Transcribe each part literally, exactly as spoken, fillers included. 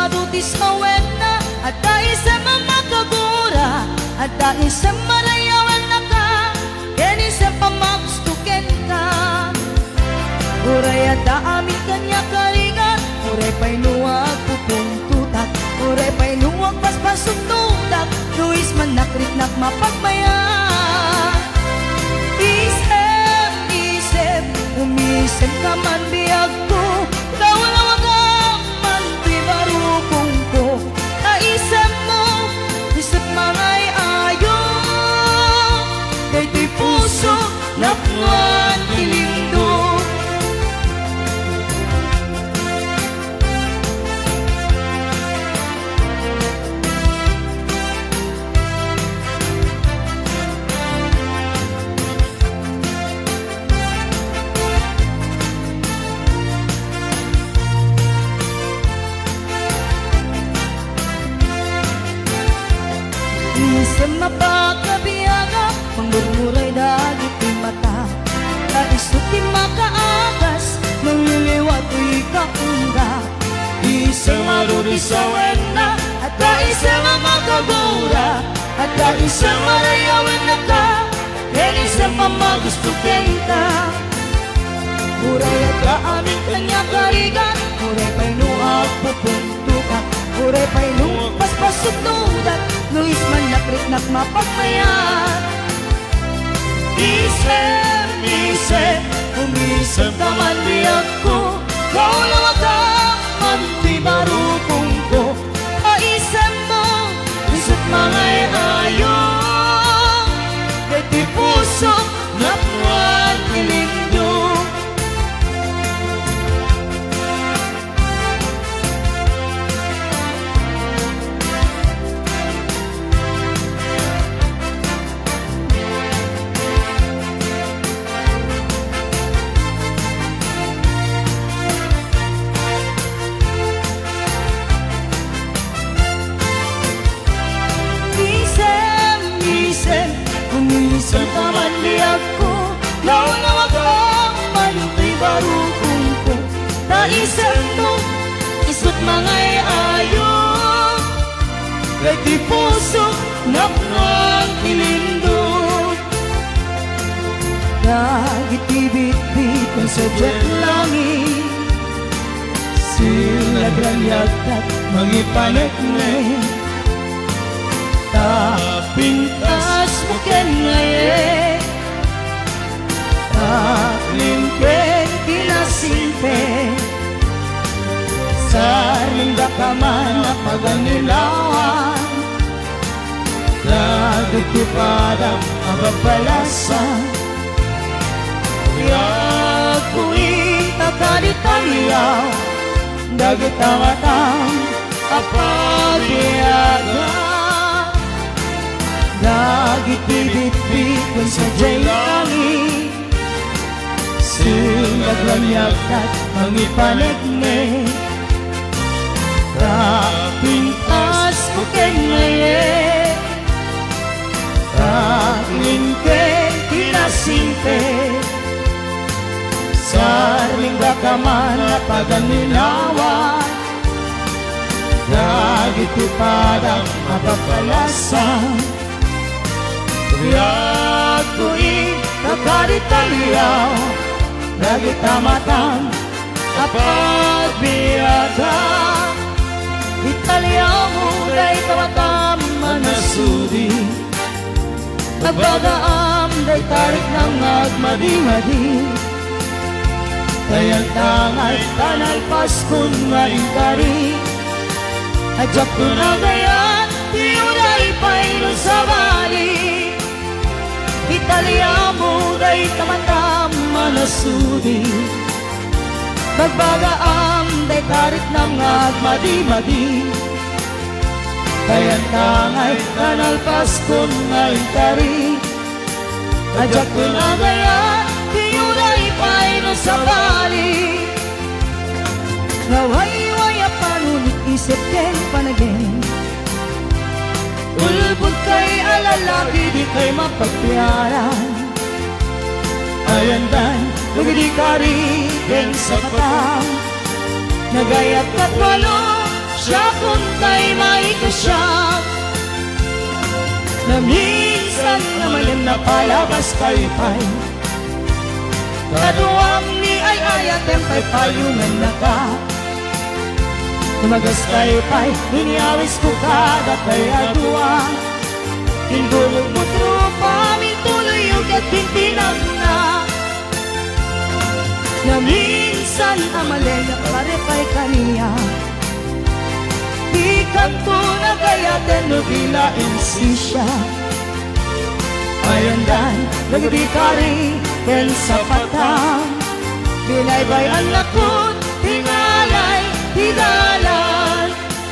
marutis mawena, ada isang mamakagura, ada isang marayawan naka, yan isang pamagustukin ka. Uray ada amin kanya karigan, uray pa'y nuwag pupuntutak, uray pa'y nuwag paspasututak, Luis manakrik-nak mapagmayan. Isip, isip, umisip ka man biyag ko, kawalawag ka man di marupong ko. Naisip mo, isip mangay ayo, kay di puso napuan ilindo. Isip mapakabiyaga, mangmurmuray dagit di mata, kaisot di makaagas, mangliliwat u'y kaungga. Isip maruris sa wena, at isip mamakagura, at isip marayawan na ka, yan isip mamagustukin ka. Uray at aaming kanya karigan, uray pa'y nuwag pupuntukan, uray pa'y nuwag paspasutudak, Luis manakrik-nak mapagmayan. Isip, isip, umisip ka man biyag ko, kaulawag ka man di marupong ko. Kaisip mo, isip mangay ayo, kay di puso napuan ilindo. Umisip ka man biyag ko, nawag ka man di marupong ko. Naisip mo, isot mangay ayo, kay di puso napuan ilindo. Nagitibit-bit kung sa jet langit, sila granyatat mangipanagnin, tapintas mo ken ngayon, taklingken kinasimpe, sarinda ka man na paganilawan, nagtutupadang abapalasan. Kaya ku'y takalitaliyaw, dagitamatang apabiyagan. Nagitibit-bit kung sa jay langit, silaglamyakat mangipanagnin, tapintas mo ken ngayon, taklingken kinasimpe, sarling bakaman na paganilawan, nagitupadang mapapalasan. Kaya ko'y nakaritaliyaw, nagitamatang apagbiyaga. Italiyaw mo day tamatam manasudi, nagbagaam day tarik ng agmadi-madi. Kayang tangay tanay Paskon nga ingkari, adyak ko na gayan, tiyuday pa'y nun sa bali. Italia mo day tamatam manasudi, nagbagaam day tarik ng agmadi-madi. Kayang tangay tanay Paskon nga ingkari, adyak ko na gayan, tiyuday pa'y nun sa bali. Naway-waya panunit isip ken panagin, ulbog kay alalaki di kay mapagpiaran. Ayandan, lugidi ka rin sa patang, nagayat at walo, siya kung tayo maikasya. Na minsan naman yan napalabas kay pay. Kaduang ni ay ayatem kay payungan na ka. Tumagas kay pay, iniawis ko kada kay aduang. Hindulog mo trupa, mintuloy yung katintinag na. Na minsan amalay na parepay kaniya. Di kanto na kaya tenubila insisya. Ayandan, nagdikari, ken sa patang. Binaybay ang lakot, tingalay, hidalan.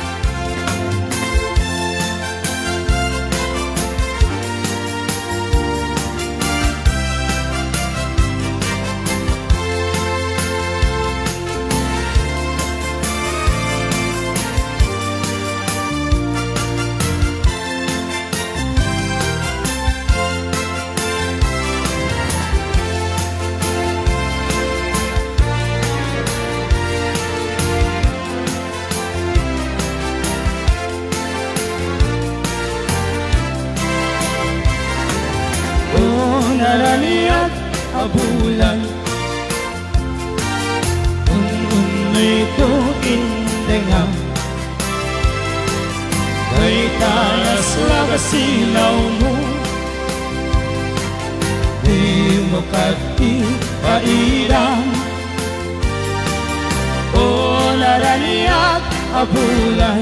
Naraniat abulan un-unay to indengam. Kay talas lagasilaw mo, di mo katipaidang. O naraniat abulan,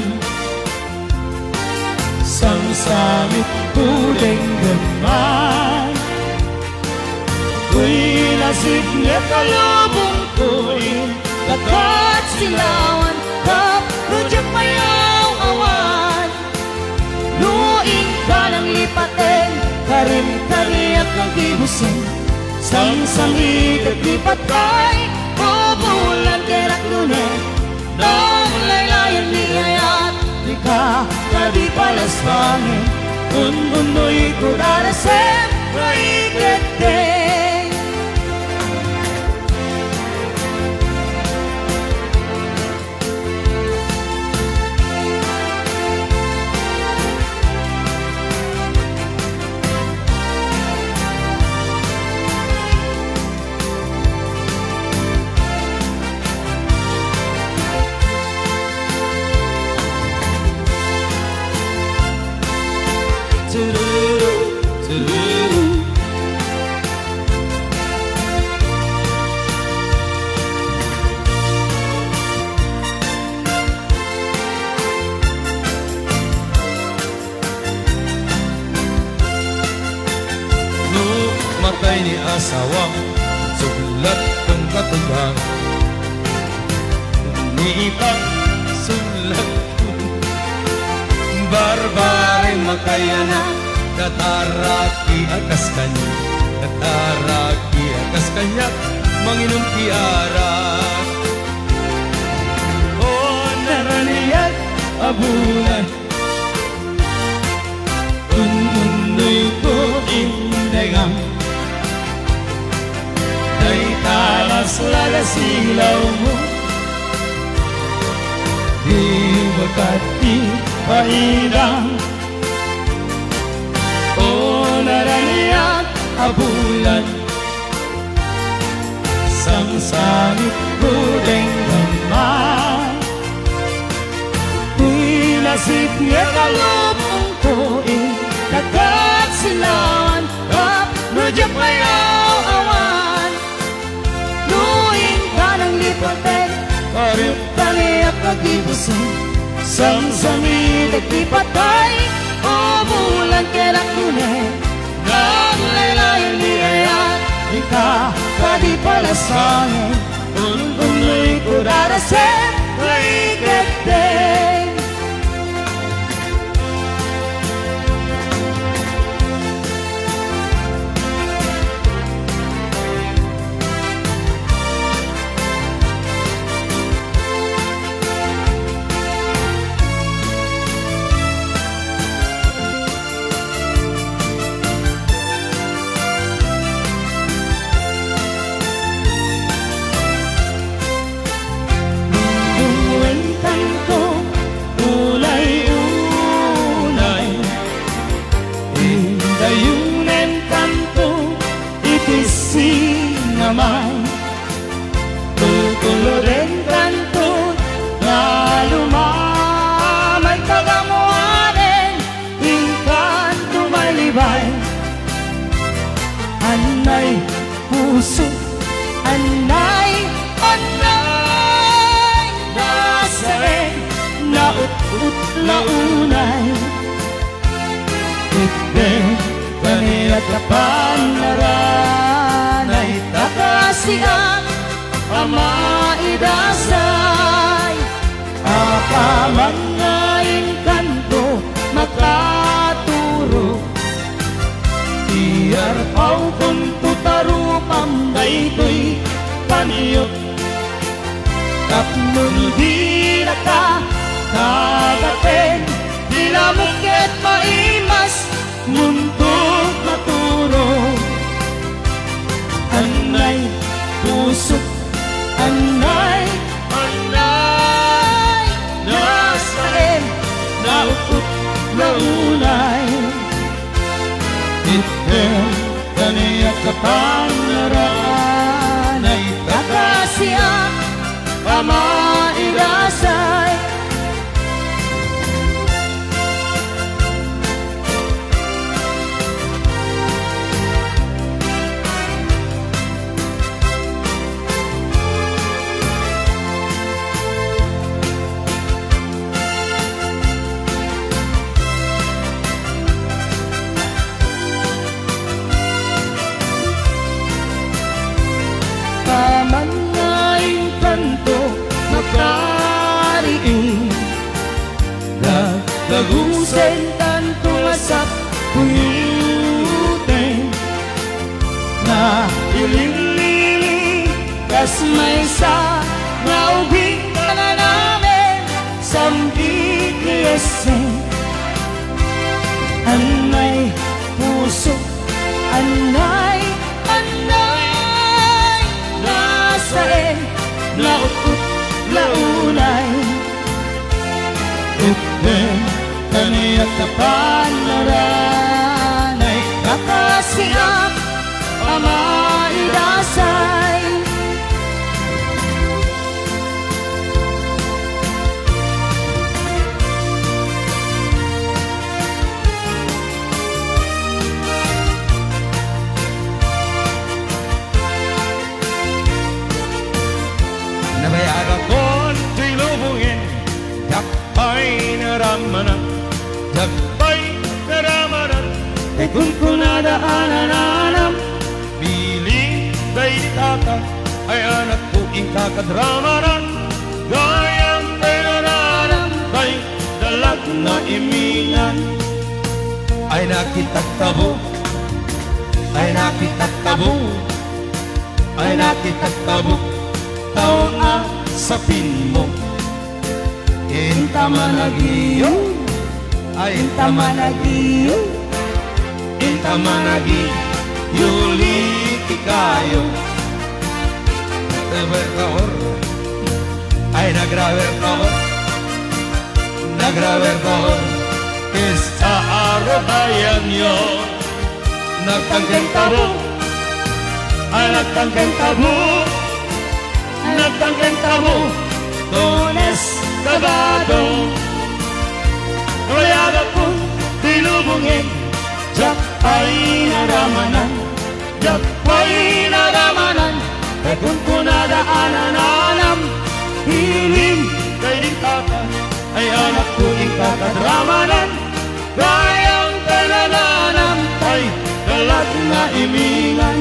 samsamit tuling gamay. Kuy nasib niya kalubong tuwing lakat silawan, kap rujak mayaw awan. Luing ka ng lipatin, karim kariyak ng dibusin. Sang-sangi kaglipat kay bubulan kerak lunen. Nang laylayan liayat, di ka kadi palas bangin. Un-unoy ko darasem, raikete. Matay ni asawang sulat kang katubang, niitang sulat barbaring makayana. Kataraki akas kanya, kataraki akas kanya, manginong tiara. O naraniyat abulan, un-unoy ko indengam. Kay talas lagasilaw mo, di makatipaidang. O naraniyak abulan, samsamit kuling naman. Di nasib niya kalupong tuin, kagat silawan, kap rujak mayaw awan. Luing ka ng lipatin, karim kaniyak nagibusin. Sang-sami nagtipatay, o bulan kerak lunen. Nang laylayan liayat, di ka kadi palasangin. Un-unoy ko darasem, raikete. isinamay tutulorin kanto na lumamay kagamuanen ingkan tumalibay anay puso anay anay nasain naut-ut launay itben kaniyat kapanaranay takasiang ama idasay apamangain kanto makaturo iyar pau kung tutarupam daytoy kaniyot kapnun di naka kagaten dilamukit maimas muntok maturo anay puso anay anay nasain naukot launay itben kaniyak kapanaranay kakasiyak ama irasay pamangain kanto makariing lagagusen tanto asap kuyuten na ililili kas may sa naubing ka na namin sambit ni Esen anay puso anay anay nasain laut-ut launay itben kaniyak kapanaranay kakasiyak ama idasay nabayagan ko'n tinubungin yakpay naramanan yakpay naramanan e kung kunadaanan piling day tata ay anak ko ikakadramanan gayang tinananan kay dalag na imingan ay nakitagtabo ay nakitagtabo ay nakitagtabo tao ang sapin mo intamanagiyo ay intamanagiyo intamanagi yuliti kayo nagraver ay nagraver kahor nagraver kahor esta arrotayan yo nagtangkeng tabo ay nagtangkeng tabo nagtangkeng tabo dones kabado Royada po dilubungin jak ay naramanan jak ay naramanan e kung kunadaanan anam hiling kay di tata ay anak ko ikakadramanan gayang kanananam ay dalag na imingan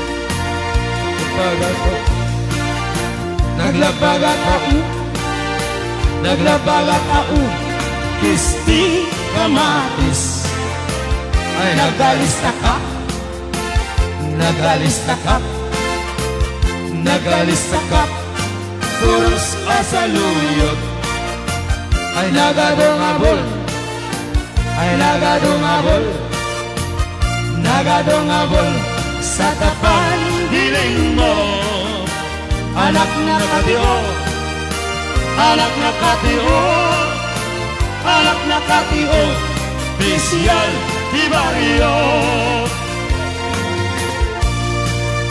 pagkato naglabagat ako naglabagat ako kisti kamatis ay nagalista ka nagalista ka nagalista ka kurus asaluyot ay nagadongabol ay nagadongabol nagadongabol sa tapan hiling mo anak na katio anak na katio anak na katio Bisial di barrio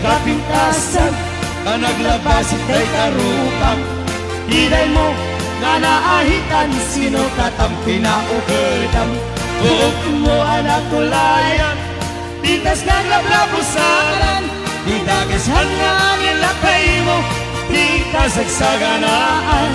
kapintasan ka naglabas itay karupang iday mo nga naahitan sino katang pinaukadam buok mo anak kulayan pintas naglablabusaran di dagesan nga nilakay mo di kasagsaganaan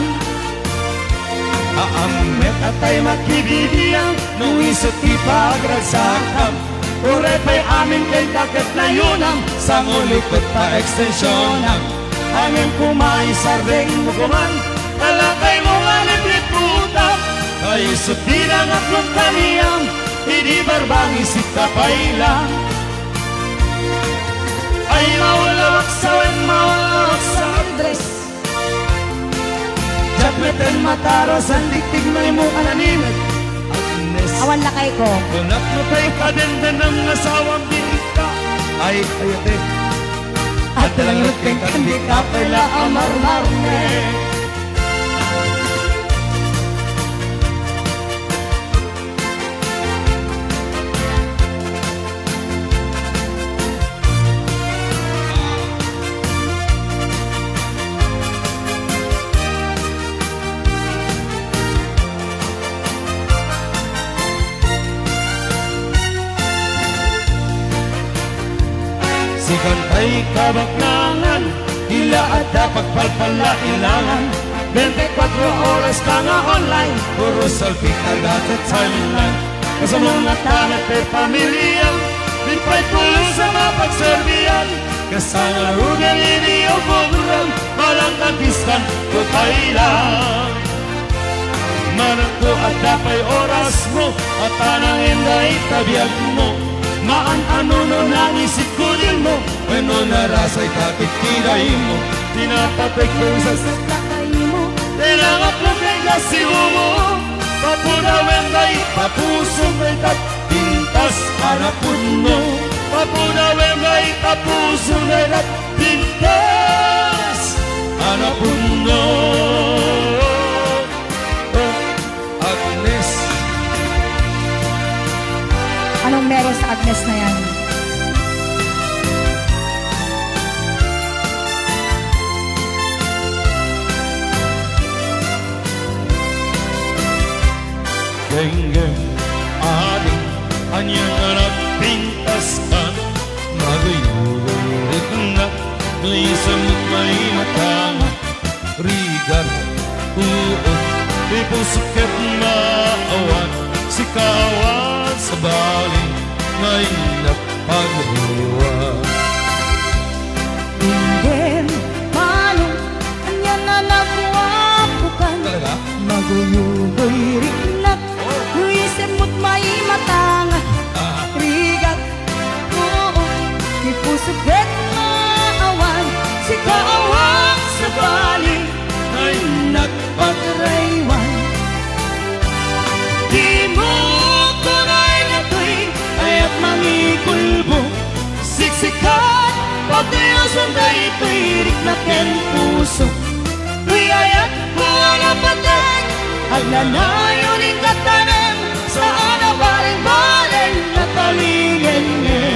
aamet atay makibibiyang nung isot ipagragsakam uray pa'y amin kay dagat na yunam sa ngulikot pa ekstensyonan hangin kumay sa ring mukuman talakay mo nga nagriputan kay isot dirang aklong kaniyam hindi barbang isip kapay lang ay maulawak sa wen maulawak sa dress Jakleten mataros ang diktig na imong ananimet awan lakay ko Kunak mo kay kadenden ng asawang binika ay ayate at talang luting kandi ka pala amar-marne Sikantay kabaknangan ila at pagpalpala ilangan twenty-four oras ka nga online puro selfie agad at timeline kasamang at tanat ay pamilya di pa'y tuloy sa mapagserbiyan kasama rugal ini o program malang kantistan ko kailang manang ko at dapay oras mo at tanang inday tabiyag mo maan ano no nangisip ko din mo Bueno narasa'y kakitiray mo Tinatapik ko sa lakay mo Tinangat mo kay kasiwo mo Papunawin kay tapusong kay tatpintas Hanapun mo Papunawin kay tapusong kay tatpintas Hanapun mo oh, Agnes anong meron sa Agnes na yan? Genggam adik hanya anak pintaskan magayurit na may samot may matang rigar uot di pusukit maawan si kawan sa bali may napagriwan Ingin manong kanya na nagwapukan maguyugoy rinat nuisip mo't may matang rigat oo di pusukit maawan si kawan sa bali may nagpagraywan di mo tunay na to'y ayat mangikulbo siksikan pagdayosan na ito'y riknaken puso tuy ayat mo ang napatay at nanayo rin katanem sa anabaling-baling na talingin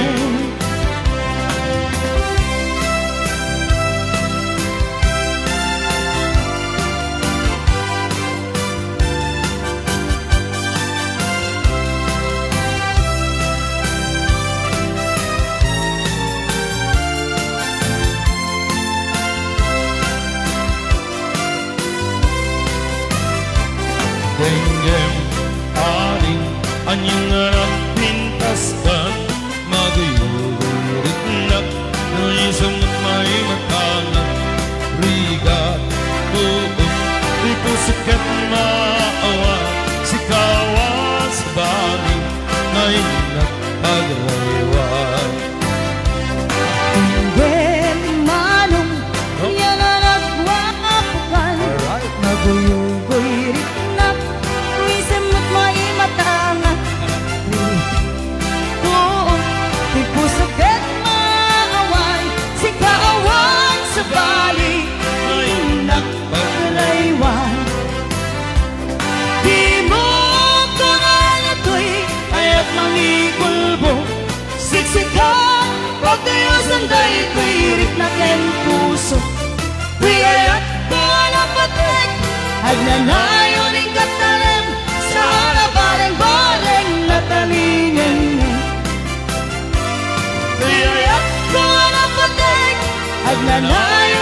Genggam adik anyang anak pintaskan magayurit na naisamot may matangan rigat uot di pusukit maawan si kawan sa bali ngayon nagpaglaywan Ingin manong kanya na nagwapukan maguyugoy rinat nuisip mo't may matang oo di pusukit maawan si kawan sa bali. Agnanayon ing katalem sa ara bareng-bareng natalingen. Kayayat ko ang napatek, agnanayon